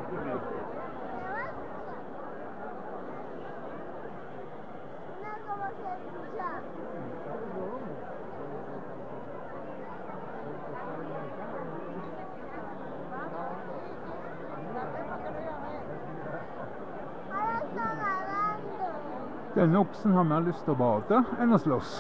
Denne oksen har mer lyst til å bade enn å slåss.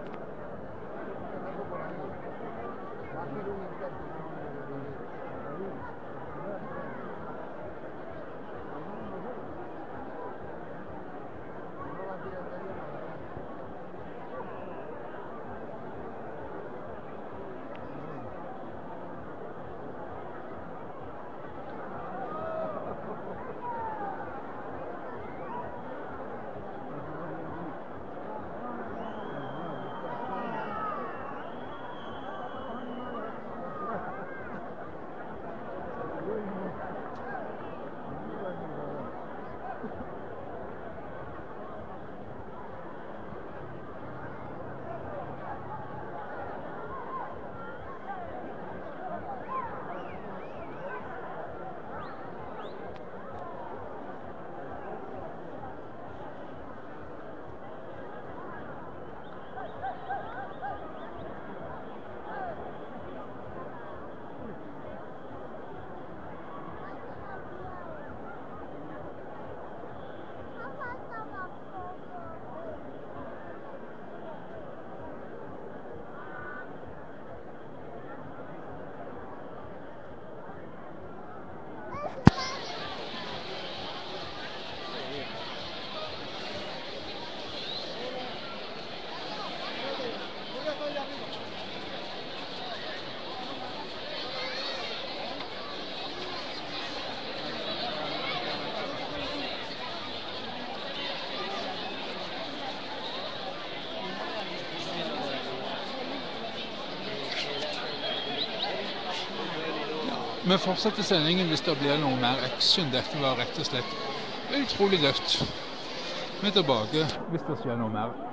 Vi fortsetter sendingen hvis det blir noe mer action. Dette var rett og slett utrolig dødt. Vi er tilbake hvis det skjer noe mer.